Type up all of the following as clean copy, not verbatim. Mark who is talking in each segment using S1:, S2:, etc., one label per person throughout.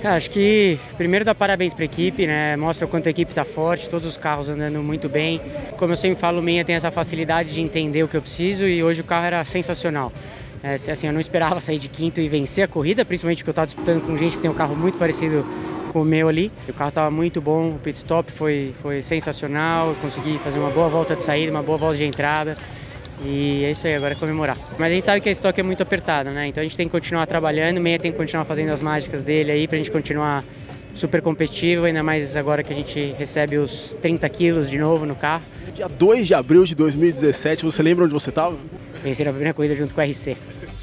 S1: Cara, acho que primeiro dá parabéns para a equipe, né? Mostra o quanto a equipe está forte, todos os carros andando muito bem. Como eu sempre falo, o Minha tem essa facilidade de entender o que eu preciso e hoje o carro era sensacional. Assim, eu não esperava sair de quinto e vencer a corrida, principalmente porque eu estava disputando com gente que tem um carro muito parecido com o meu ali. O carro estava muito bom, o pit stop foi sensacional, eu consegui fazer uma boa volta de saída, uma boa volta de entrada. E é isso aí, agora é comemorar. Mas a gente sabe que a estoque é muito apertada, né? Então a gente tem que continuar trabalhando, o Meia tem que continuar fazendo as mágicas dele aí pra gente continuar super competitivo, ainda mais agora que a gente recebe os 30 quilos de novo no carro.
S2: Dia 2 de abril de 2017, você lembra onde você estava?
S1: Vencer a primeira corrida junto com o RC.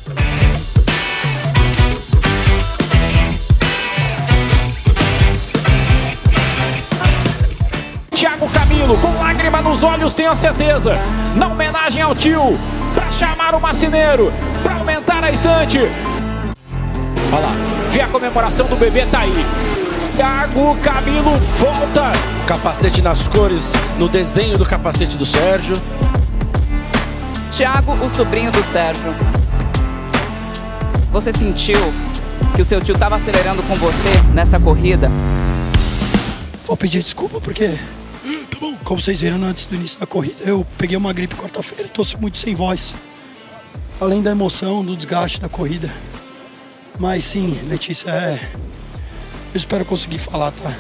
S3: Thiago Camilo, com lágrima nos olhos, tenho a certeza, na homenagem ao tio, pra chamar o marceneiro, pra aumentar a estante. Olha lá, vê a comemoração do bebê, tá aí. Thiago Camilo volta.
S4: Capacete nas cores, no desenho do capacete do Sérgio.
S5: Thiago, o sobrinho do Sérgio. Você sentiu que o seu tio estava acelerando com você nessa corrida?
S6: Vou pedir desculpa porque, como vocês viram antes do início da corrida, eu peguei uma gripe quarta-feira e tô muito sem voz. Além da emoção, do desgaste da corrida. Mas sim, Letícia, eu espero conseguir falar, tá?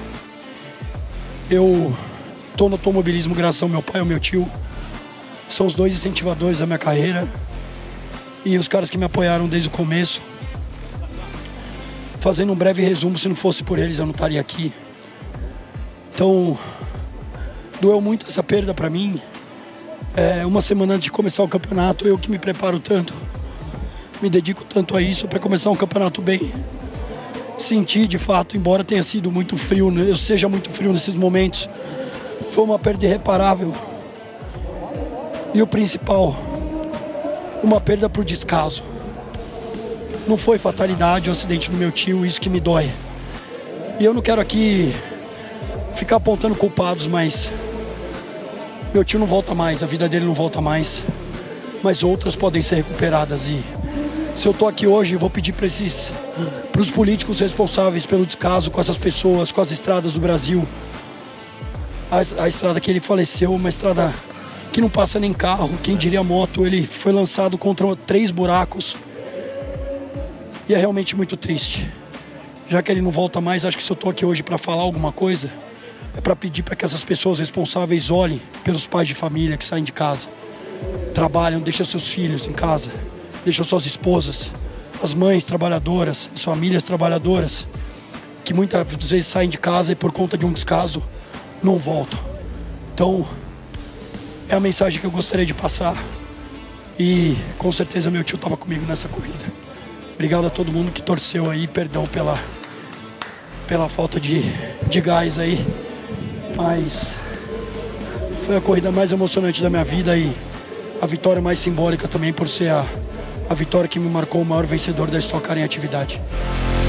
S6: Eu tô no automobilismo graças ao meu pai e ao meu tio. São os dois incentivadores da minha carreira. E os caras que me apoiaram desde o começo. Fazendo um breve resumo, se não fosse por eles eu não estaria aqui. Então, doeu muito essa perda pra mim. Uma semana antes de começar o campeonato, eu que me preparo tanto, me dedico tanto a isso para começar um campeonato bem. Senti, de fato, embora tenha sido muito frio, eu seja muito frio nesses momentos, foi uma perda irreparável. E o principal, uma perda pro descaso. Não foi fatalidade, o acidente do meu tio, isso que me dói. E eu não quero aqui ficar apontando culpados, mas meu tio não volta mais, a vida dele não volta mais, mas outras podem ser recuperadas. E se eu tô aqui hoje, eu vou pedir para os políticos responsáveis pelo descaso com essas pessoas, com as estradas do Brasil. A estrada que ele faleceu, uma estrada que não passa nem carro, quem diria moto, ele foi lançado contra 3 buracos. E é realmente muito triste. Já que ele não volta mais, acho que se eu tô aqui hoje para falar alguma coisa, é para pedir para que essas pessoas responsáveis olhem pelos pais de família que saem de casa, trabalham, deixam seus filhos em casa, deixam suas esposas, as mães trabalhadoras, as famílias trabalhadoras, que muitas vezes saem de casa e por conta de um descaso não voltam. Então, é a mensagem que eu gostaria de passar e com certeza meu tio estava comigo nessa corrida. Obrigado a todo mundo que torceu aí, perdão pela falta de gás aí. Mas foi a corrida mais emocionante da minha vida e a vitória mais simbólica também por ser a vitória que me marcou o maior vencedor da Stock Car em atividade.